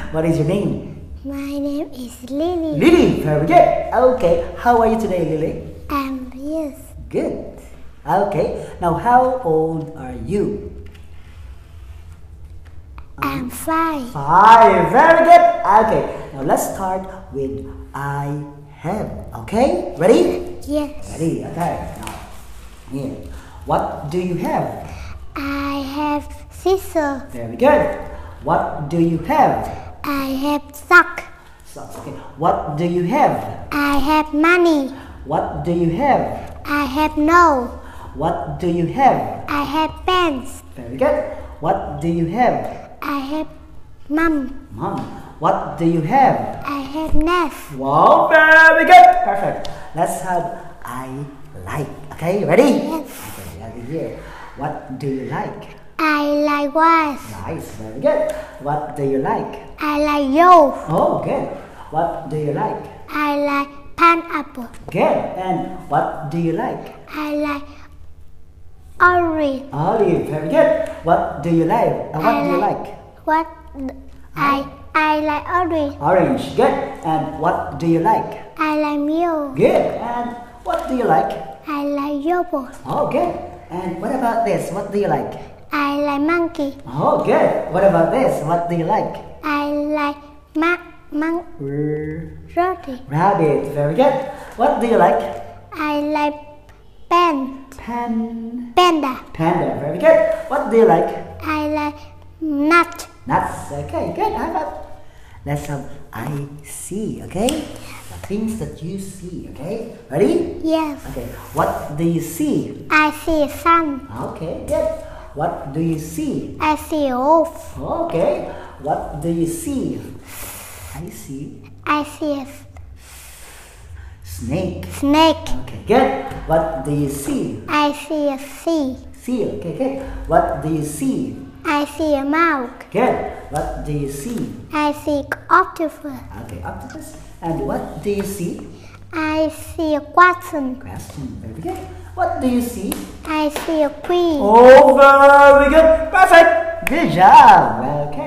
What is your name? My name is Lily. Lily, very good. Okay, how are you today, Lily? I'm yes. Good. Okay, now how old are you? I'm 5. 5, very good. Okay, now let's start with I have. Okay, ready? Yes. Ready, okay. Now, here. What do you have? I have scissors. Very good. What do you have? I have sock. Socks, okay. What do you have? I have money. What do you have? I have no. What do you have? I have pants. Very good. What do you have? I have mom. Mom. What do you have? I have nest. Wow, very good. Perfect. Let's have I like. Okay, ready? Yes. Okay, over here. What do you like? I like what? Nice, very good. What do you like? I like yo. Oh, good. What do you like? I like pineapple. Good. And what do you like? I like orange. Olive, very good. What do you like? What do you like? What? I like orange. Orange, good. And what do you like? I like milk. Good. And what do you like? I like yogurt. Oh, good. And what about this? What do you like? I like monkey. Oh, good. What about this? What do you like? I like roti. Rabbit, very good. What do you like? I like panda. Panda, very good. What do you like? I like nut. Nuts, okay, good. How about let's have I see, okay? The things that you see, okay? Ready? Yes. Okay, what do you see? I see sun. Okay, good. What do you see? I see wolf. Okay, what do you see? I see I see a snake. snake. Okay, good. What do you see? I see a sea. Seal, okay, good. What do you see? I see a mouse. Good. What do you see? I see octopus. Okay, octopus. And what do you see? I see a question. Question, very good. What do you see? I see a queen. Oh, very good. Perfect. Good job. Okay.